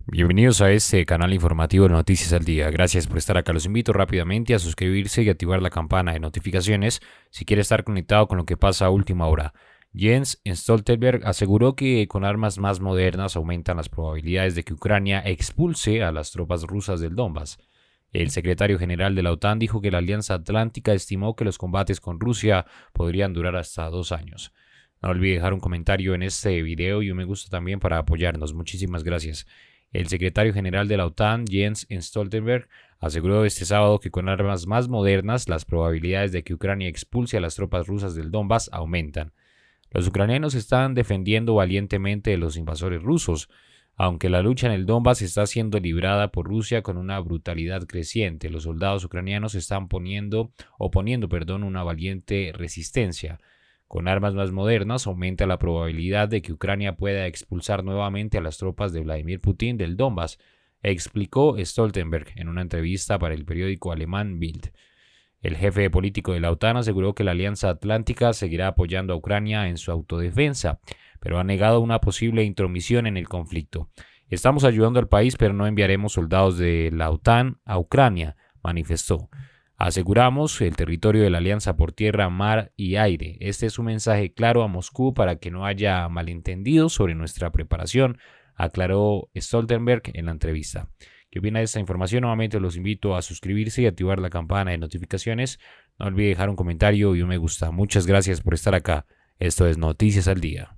Bienvenidos a este canal informativo de Noticias al Día. Gracias por estar acá. Los invito rápidamente a suscribirse y activar la campana de notificaciones si quiere estar conectado con lo que pasa a última hora. Jens Stoltenberg aseguró que con armas más modernas aumentan las probabilidades de que Ucrania expulse a las tropas rusas del Donbass. El secretario general de la OTAN dijo que la Alianza Atlántica estimó que los combates con Rusia podrían durar hasta 2 años. No olvide dejar un comentario en este video y un me gusta también para apoyarnos. Muchísimas gracias. El secretario general de la OTAN, Jens Stoltenberg, aseguró este sábado que con armas más modernas las probabilidades de que Ucrania expulse a las tropas rusas del Donbass aumentan. Los ucranianos están defendiendo valientemente de los invasores rusos, aunque la lucha en el Donbass está siendo librada por Rusia con una brutalidad creciente. Los soldados ucranianos están oponiendo una valiente resistencia. Con armas más modernas aumenta la probabilidad de que Ucrania pueda expulsar nuevamente a las tropas de Vladimir Putin del Donbass, explicó Stoltenberg en una entrevista para el periódico alemán Bild. El jefe político de la OTAN aseguró que la Alianza Atlántica seguirá apoyando a Ucrania en su autodefensa, pero ha negado una posible intromisión en el conflicto. Estamos ayudando al país, pero no enviaremos soldados de la OTAN a Ucrania, manifestó. Aseguramos el territorio de la Alianza por tierra, mar y aire. Este es un mensaje claro a Moscú para que no haya malentendidos sobre nuestra preparación, aclaró Stoltenberg en la entrevista. ¿Qué opina de esta información? Nuevamente los invito a suscribirse y activar la campana de notificaciones. No olvide dejar un comentario y un me gusta. Muchas gracias por estar acá. Esto es Noticias al Día.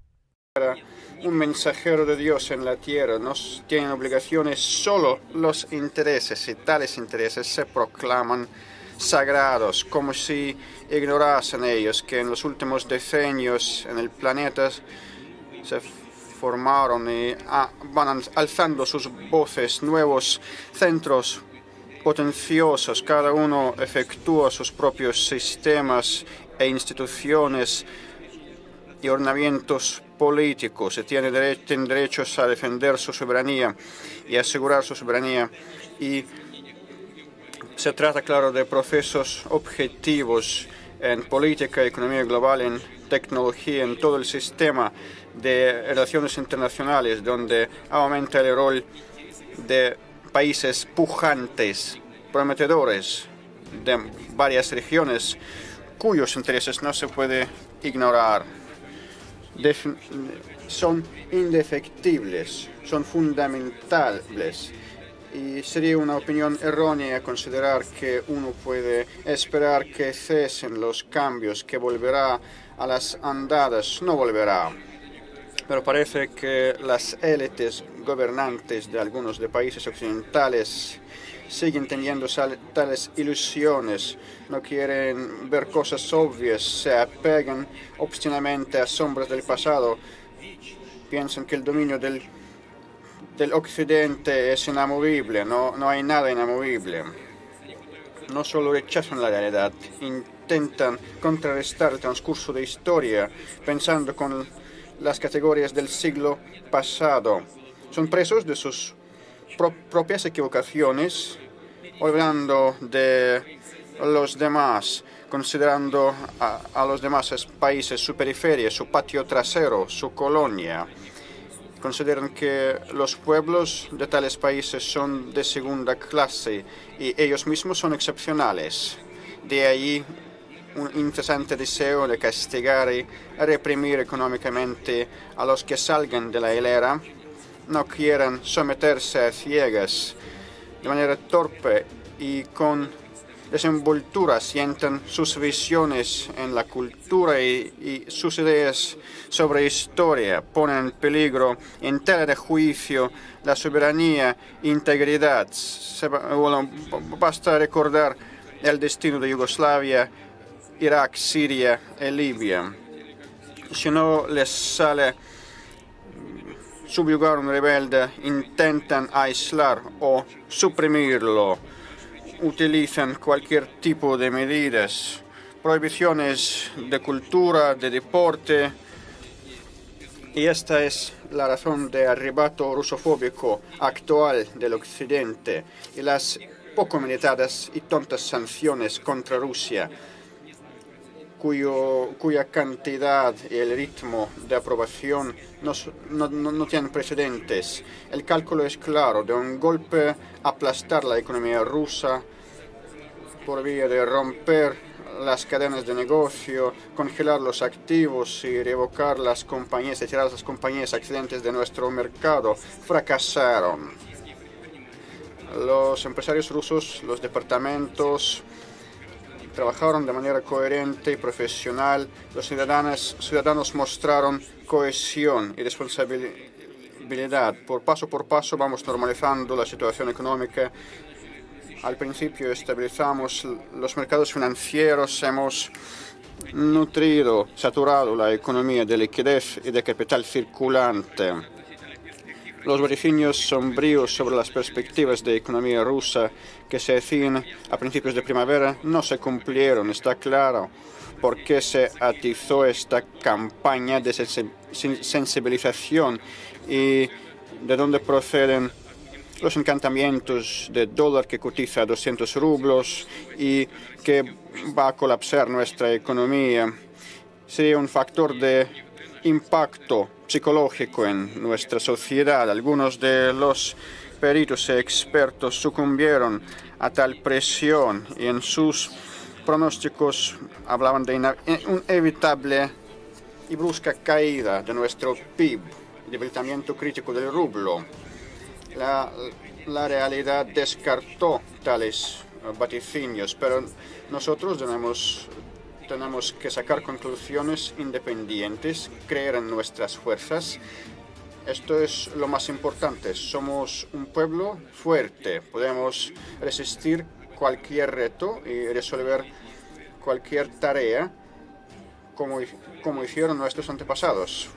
Un mensajero de Dios en la tierra, nos tienen obligaciones solo los intereses, y tales intereses se proclaman sagrados, como si ignorasen ellos que en los últimos decenios en el planeta se formaron y van alzando sus voces nuevos centros potenciosos. Cada uno efectúa sus propios sistemas e instituciones y ornamentos políticos y tienen derechos a defender su soberanía y asegurar su soberanía. Y se trata, claro, de procesos objetivos en política, economía global, en tecnología, en todo el sistema de relaciones internacionales, donde aumenta el rol de países pujantes, prometedores de varias regiones, cuyos intereses no se puede ignorar. Son indefectibles, son fundamentales. Y sería una opinión errónea considerar que uno puede esperar que cesen los cambios, que volverá a las andadas. No volverá. Pero parece que las élites gobernantes de algunos de países occidentales siguen teniendo tales ilusiones, no quieren ver cosas obvias, se apegan obstinadamente a sombras del pasado, piensan que el dominio del occidente es inamovible. No hay nada inamovible. No solo rechazan la realidad, intentan contrarrestar el transcurso de historia pensando con las categorías del siglo pasado. Son presos de sus propias equivocaciones, olvidando de los demás, considerando a los demás países su periferia, su patio trasero, su colonia. Consideran que los pueblos de tales países son de segunda clase y ellos mismos son excepcionales. De ahí un incesante deseo de castigar y reprimir económicamente a los que salgan de la hilera. No quieren someterse a ciegas, de manera torpe y con desenvoltura sientan sus visiones en la cultura y sus ideas sobre historia, ponen en peligro, en tela de juicio, la soberanía e integridad. Basta recordar el destino de Yugoslavia, Irak, Siria y Libia. Si no les sale subyugar un rebelde, intentan aislar o suprimirlo. Utilizan cualquier tipo de medidas, prohibiciones de cultura, de deporte, y esta es la razón de arrebato rusofóbico actual del Occidente y las poco meditadas y tontas sanciones contra Rusia. cuya cantidad y el ritmo de aprobación no tienen precedentes. El cálculo es claro: de un golpe aplastar la economía rusa por vía de romper las cadenas de negocio, congelar los activos y revocar las compañías, retirar las compañías accidentes de nuestro mercado, fracasaron. Los empresarios rusos, los departamentos, trabajaron de manera coherente y profesional. Los ciudadanos mostraron cohesión y responsabilidad. Por paso vamos normalizando la situación económica. Al principio estabilizamos los mercados financieros, hemos nutrido, saturado la economía de liquidez y de capital circulante. Los vaticinios sombríos sobre las perspectivas de economía rusa que se hacían a principios de primavera no se cumplieron. Está claro por qué se atizó esta campaña de sensibilización y de dónde proceden los encantamientos de dólar que cotiza a 200 rublos y que va a colapsar nuestra economía. Sería un factor de impacto psicológico en nuestra sociedad. Algunos de los peritos y expertos sucumbieron a tal presión y en sus pronósticos hablaban de una inevitable y brusca caída de nuestro PIB, debilitamiento crítico del rublo. La realidad descartó tales vaticinios, pero nosotros tenemos que sacar conclusiones independientes, creer en nuestras fuerzas. Esto es lo más importante. Somos un pueblo fuerte. Podemos resistir cualquier reto y resolver cualquier tarea como hicieron nuestros antepasados.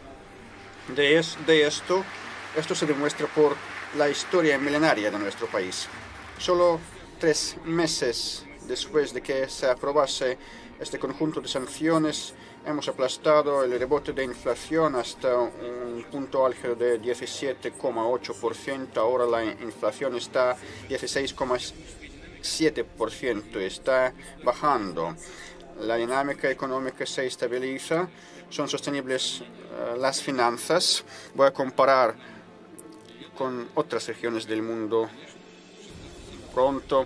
Esto se demuestra por la historia milenaria de nuestro país. Solo 3 meses después de que se aprobase este conjunto de sanciones, hemos aplastado el rebote de inflación hasta un punto álgido de 17,8%. Ahora la inflación está 16,7%. Está bajando. La dinámica económica se estabiliza. Son sostenibles las finanzas. Voy a comparar con otras regiones del mundo pronto.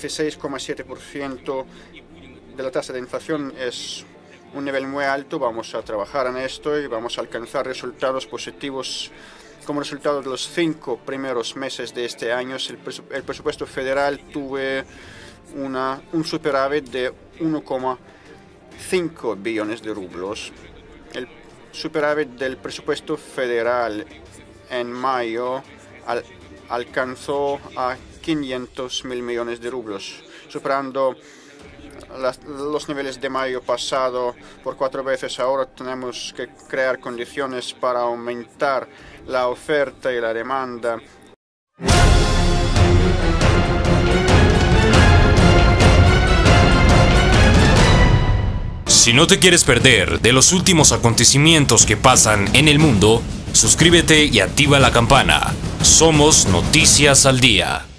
16,7% de la tasa de inflación es un nivel muy alto. Vamos a trabajar en esto y vamos a alcanzar resultados positivos. Como resultado de los 5 primeros meses de este año, el presupuesto federal tuvo un superávit de 1,5 billones de rublos. El superávit del presupuesto federal en mayo alcanzó a 500.000 millones de rublos, superando los niveles de mayo pasado por 4 veces. Ahora tenemos que crear condiciones para aumentar la oferta y la demanda. Si no te quieres perder de los últimos acontecimientos que pasan en el mundo, suscríbete y activa la campana. Somos Noticias al Día.